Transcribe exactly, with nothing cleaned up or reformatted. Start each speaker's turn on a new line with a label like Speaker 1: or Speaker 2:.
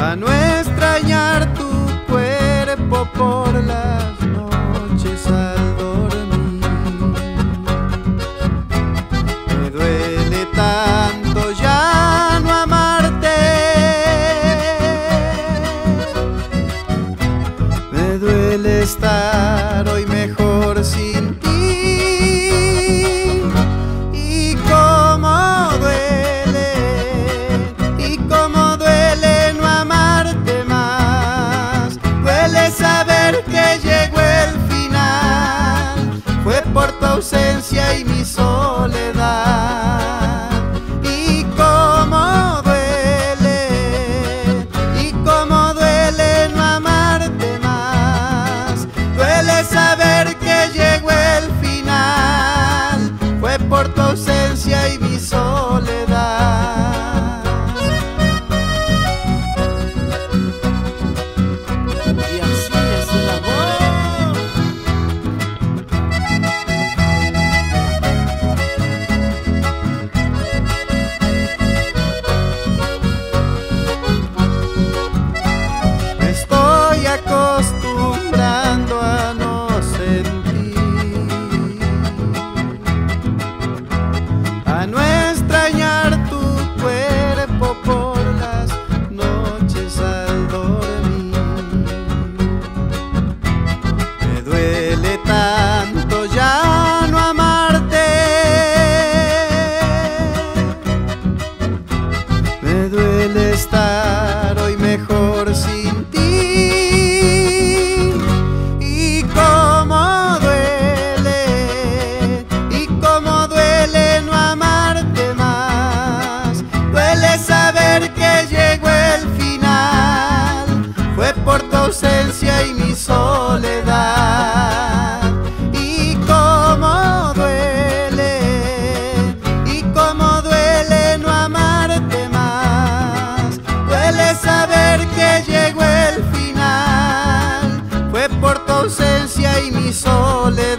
Speaker 1: a no extrañar tu cuerpo por las noches al dormir. Me duele tanto ya no amarte, me duele estar hoy mejor sin ti. Y cómo duele, y cómo duele no amarte más. Duele saber que llegó el final, fue por tu ausencia y mi soledad. Y cómo duele, y cómo duele no amarte más. Duele saber que llegó el final, fue por tu ausencia y mi soledad.
Speaker 2: Y así es el amor.
Speaker 1: Me estoy acostumbrando a no sentir, a no extrañar tu cuerpo por las noches al dormir. Me duele tanto ya no amarte, me duele estar hoy mejor sin ti. Y cómo duele, y cómo duele no amarte más. Duele saber que llegó el final, fue por tu ausencia y mi soledad. Y cómo duele, y cómo duele no amarte más. Duele saber que llegó el final, fue por tu ausencia y mi soledad.